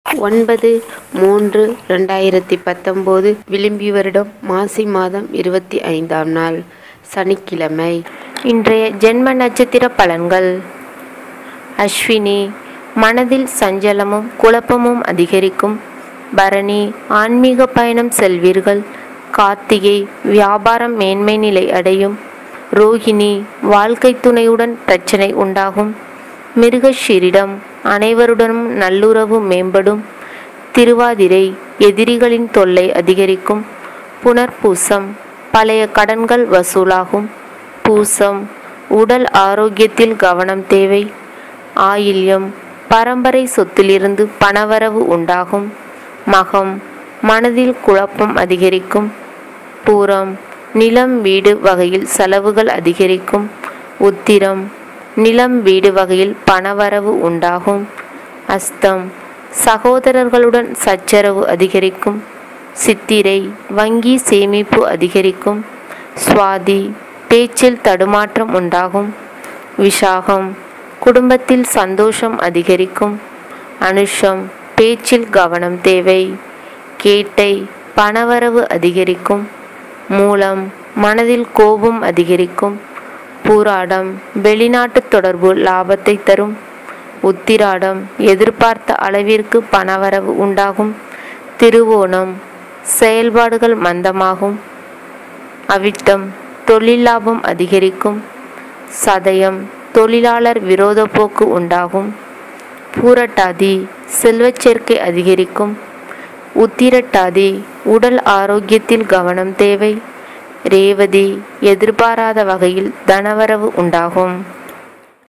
9/3/2019 விளிம்பி வருடம் மாசி மாதம் 25ஆம் நாள் சனிக்கிழமை. இன்றைய ஜென்ம நட்சத்திர பலன்கள். அஸ்வினி, மனதில் சஞ்சலமும் குழப்பமும் அதிகரிக்கும். பரணி, ஆன்மீக பயணம் செல்வீர்கள். கார்த்திகை, வியாபாரம் மேன்மை நிலை அடையும். ரோஹிணி, வாழ்க்கை துணையுடன் பிரச்சனை உண்டாகும். மிருகஷீரிடம், அனைவருடனும் நல்லுறவு மேம்படும். திருவாதிரை, எதிரிகளின் தொல்லை அதிகரிக்கும். புனர்பூசம், பழைய கடன்கள் வசூலாகும். பூசம், உடல் ஆரோக்கியத்தில் கவனம் தேவை. ஆயில்யம், பரம்பரை சொத்திலிருந்து பணவரவு உண்டாகும். மகம், மனதில் குழப்பம் அதிகரிக்கும். பூரம், நிலம் வீடு வகையில் செலவுகள் அதிகரிக்கும். உத்திரம், நிலம் வீடு வகையில் பணவரவு உண்டாகும். அஸ்தம், சகோதரர்களுடன் சச்சரவு அதிகரிக்கும். சித்திரை, வங்கி சேமிப்பு அதிகரிக்கும். சுவாதி, பேச்சில் தடுமாற்றம் உண்டாகும். விஷாகம், குடும்பத்தில் சந்தோஷம் அதிகரிக்கும். அனுஷம், பேச்சில் கவனம் தேவை. கேட்டை, பணவரவு அதிகரிக்கும். மூலம், மனதில் கோபம் அதிகரிக்கும். பூராடம், வெளிநாட்டு தொடர்பு லாபத்தை தரும். உத்திராடம், எதிர்பார்த்த அளவிற்கு பணவரவு உண்டாகும். திருவோணம், செயல்பாடுகள் மந்தமாகும். அவிட்டம், தொழில் லாபம் அதிகரிக்கும். சதயம், தொழிலாளர் விரோத போக்கு உண்டாகும். பூரட்டாதி, செல்வச் சேர்க்கை அதிகரிக்கும். உத்திரட்டாதி, உடல் ஆரோக்கியத்தில் கவனம் தேவை. ரேவதி, எதிர்பாராத வகையில் தனவரவு உண்டாகும்.